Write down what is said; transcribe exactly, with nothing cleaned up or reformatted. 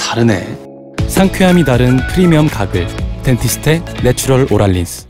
다르네. 상쾌함이 다른 프리미엄 가글 덴티스테 내추럴 오랄린스.